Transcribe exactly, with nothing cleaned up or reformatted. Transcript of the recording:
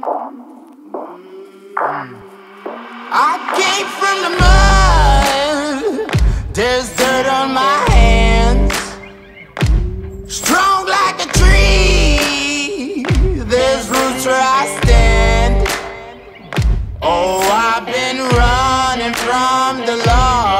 I came from the mud, there's dirt on my hands. Strong like a tree, there's roots where I stand. Oh, I've been running from the law.